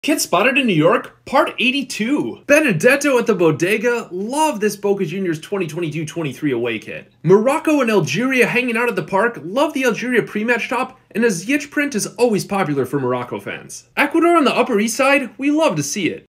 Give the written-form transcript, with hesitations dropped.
Kid spotted in New York, part 82. Benedetto at the Bodega, love this Boca Juniors 2022-23 away kit. Morocco and Algeria hanging out at the park, love the Algeria pre-match top, and a Ziyech print is always popular for Morocco fans. Ecuador on the Upper East Side, we love to see it.